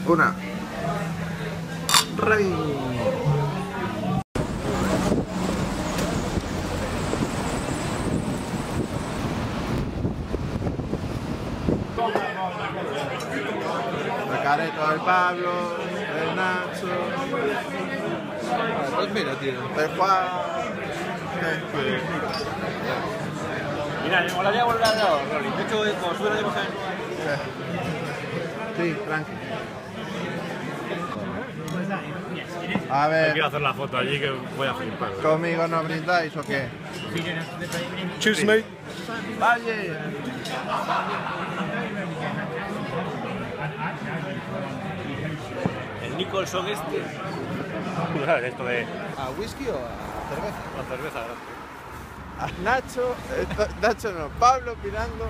Una. Rey. El Careto del Pablo, el Nacho. Pues mira, tío. El Juan. Mira, me molaría volver a grabar, Rolly. De hecho, como sube la imagen. Sí, tranqui. A ver, Quiero hacer la foto allí que voy a flipar. ¿conmigo no brindáis o qué? Cheers, mate. ¡Valle! El Nicholson este. Esto de ¿A whisky o a cerveza? la cerveza. A Nacho, Nacho no, Pablo pirando.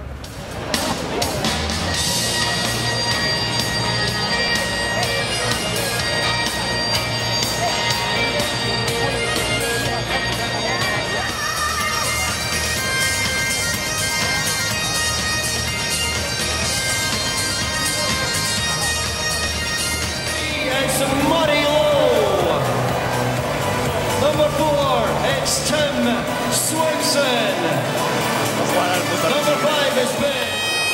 It's Mario. Number 4, it's Tim Swenson. Number 5 is Ben.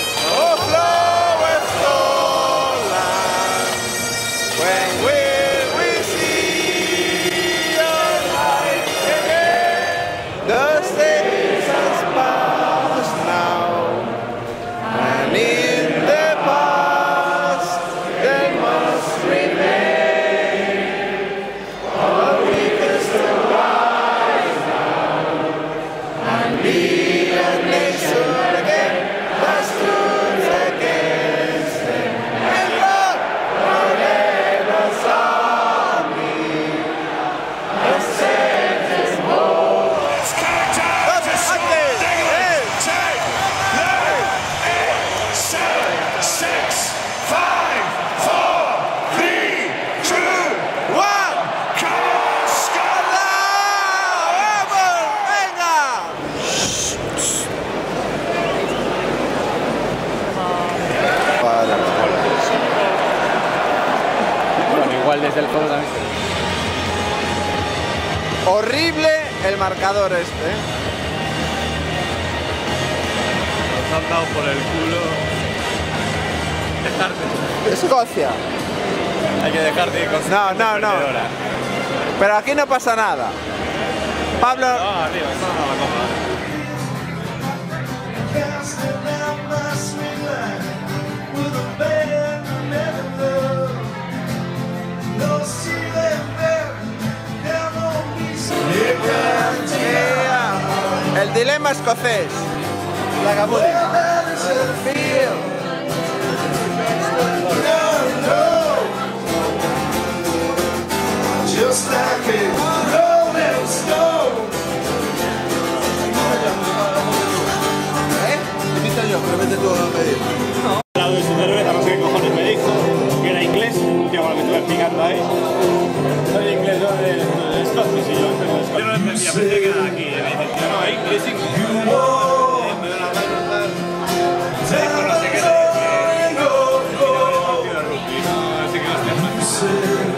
When will we see your light again? The seasons pass now, and in the past there must remain. But we can still rise now and be a nation again that stood against them. And Lord, forever army, the sentence more. It's countdown to Okay, hey. 10, 9, 8, 7, 6, 5, 4, 3, 2, 1. Come on, Scott! ¡Vamos! ¡Venga! Bueno, igual desde el fondo también. Horrible el marcador este. Nos han dado por el culo. Escocia. Hay que dejarte ir con No, no, no. Pero aquí no pasa nada. Pablo. Ah, tío, esto no la copa. El dilema escocés. La Gabuli. Just like a rolling stone. Te invito yo, pero vete tú a pedir. Al lado de su cerveza, no sé qué cojones me dijo, que era inglés, tío, con lo que estuve explicando ahí. Soy inglés, yo de Scottish y yo tengo de Scottish. Yo no entendía, pensé que era de aquí, y me dicen, tío, no, inglés. Me dan a preguntar, me dijo no sé qué, le dije, no, partido de rugby, no sé qué hostia.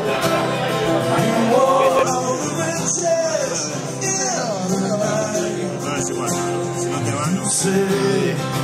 No, es igual, si no te van, no.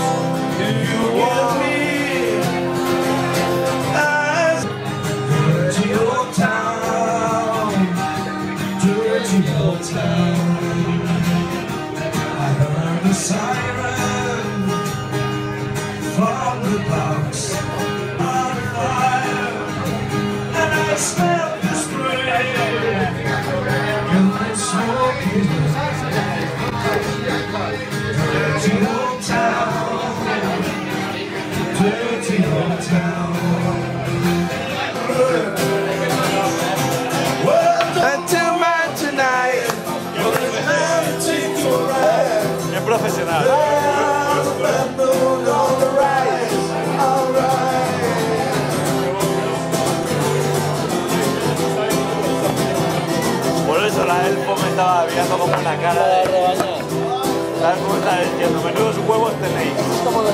Siren from the box on fire, and I smell the spray. You're smoking, dirty old town, dirty old town. And two man tonight. Es profesional. Por eso la elfo me estaba mirando como una cara de... ¿Sabes cómo está diciendo? Menudos huevos tenéis.